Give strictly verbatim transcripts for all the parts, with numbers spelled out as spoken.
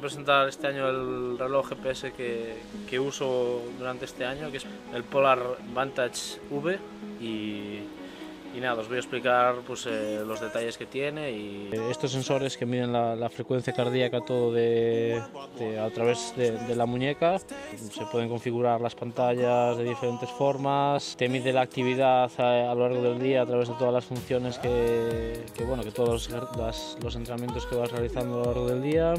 Presentar este año el reloj G P S que, que uso durante este año, que es el Polar Vantage V, y, y nada, os voy a explicar pues, eh, los detalles que tiene y estos sensores que miden la, la frecuencia cardíaca todo de, de, a través de, de la muñeca. Se pueden configurar las pantallas de diferentes formas, te mide la actividad a, a lo largo del día a través de todas las funciones que, que, bueno, que todos los, las, los entrenamientos que vas realizando a lo largo del día.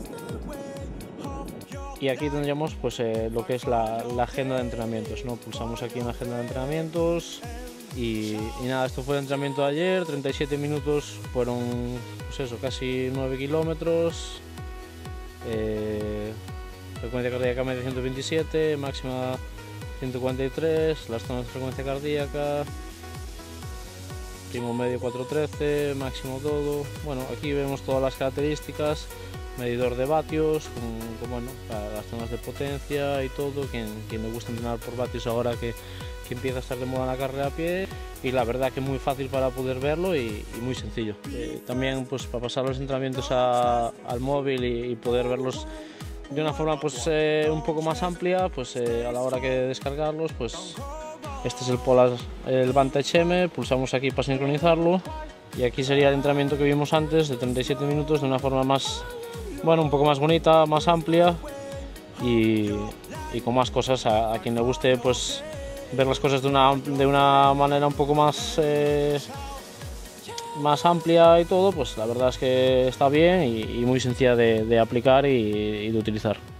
Y aquí tendríamos pues, eh, lo que es la, la agenda de entrenamientos, ¿no? Pulsamos aquí en la agenda de entrenamientos y, y nada, esto fue el entrenamiento de ayer, treinta y siete minutos, fueron pues eso, casi nueve kilómetros, eh, frecuencia cardíaca media ciento veintisiete, máxima ciento cuarenta y tres, las zonas de frecuencia cardíaca, primo medio cuatrocientos trece, máximo todo. Bueno, aquí vemos todas las características. Medidor de vatios, con, con, bueno, para las zonas de potencia y todo, quien, quien le gusta entrenar por vatios ahora que, que empieza a estar de moda la carrera a pie, y la verdad que muy fácil para poder verlo y, y muy sencillo. Eh, también pues para pasar los entrenamientos a, al móvil y, y poder verlos de una forma pues eh, un poco más amplia, pues eh, a la hora que descargarlos, pues este es el Polar, el Vantage M, pulsamos aquí para sincronizarlo y aquí sería el entrenamiento que vimos antes de treinta y siete minutos de una forma más, bueno, un poco más bonita, más amplia y, y con más cosas. A, a quien le guste pues ver las cosas de una, de una manera un poco más, eh, más amplia y todo, pues la verdad es que está bien y, y muy sencilla de, de aplicar y, y de utilizar.